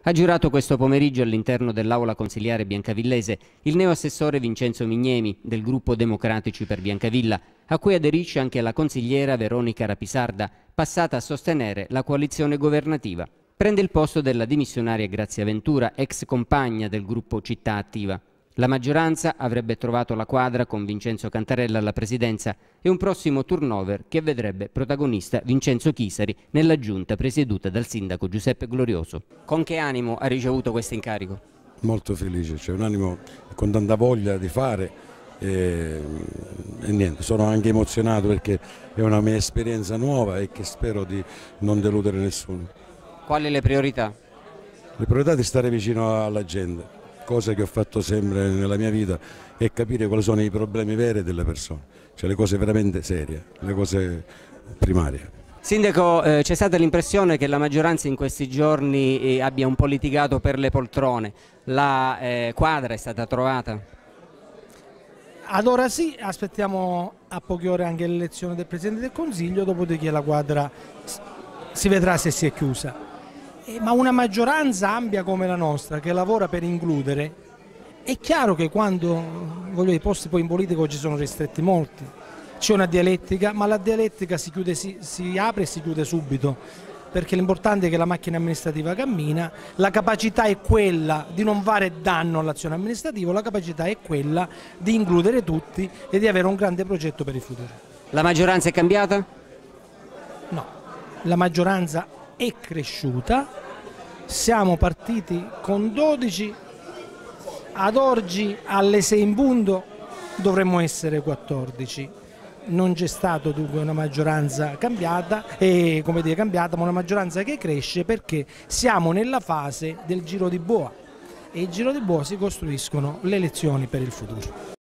Ha giurato questo pomeriggio all'interno dell'aula consiliare biancavillese il neoassessore Vincenzo Mignemi del gruppo Democratici per Biancavilla, a cui aderisce anche la consigliera Veronica Rapisarda, passata a sostenere la coalizione governativa. Prende il posto della dimissionaria Grazia Ventura, ex compagna del gruppo Città Attiva. La maggioranza avrebbe trovato la quadra con Vincenzo Cantarella alla presidenza e un prossimo turnover che vedrebbe protagonista Vincenzo Chisari nella giunta presieduta dal sindaco Giuseppe Glorioso. Con che animo ha ricevuto questo incarico? Molto felice, c'è un animo con tanta voglia di fare e niente, sono anche emozionato perché è una mia esperienza nuova e che spero di non deludere nessuno. Quali le priorità? Le priorità di stare vicino alla gente, cosa che ho fatto sempre nella mia vita, è capire quali sono i problemi veri delle persone, cioè le cose veramente serie, le cose primarie. Sindaco, c'è stata l'impressione che la maggioranza in questi giorni abbia un po' litigato per le poltrone. La quadra è stata trovata? Ad ora sì, aspettiamo a poche ore anche l'elezione del Presidente del Consiglio, dopodiché la quadra si vedrà se si è chiusa. Ma una maggioranza ampia come la nostra, che lavora per includere, è chiaro che quando i posti poi in politica ci sono ristretti molti, c'è una dialettica, ma la dialettica si apre e si chiude subito, perché l'importante è che la macchina amministrativa cammina, la capacità è quella di non fare danno all'azione amministrativa, la capacità è quella di includere tutti e di avere un grande progetto per il futuro. La maggioranza è cambiata? No, la maggioranza è cresciuta, siamo partiti con 12, ad oggi alle 6 in punto dovremmo essere 14. Non c'è stato dunque una maggioranza cambiata, ma una maggioranza che cresce perché siamo nella fase del giro di boa e il giro di boa si costruiscono le elezioni per il futuro.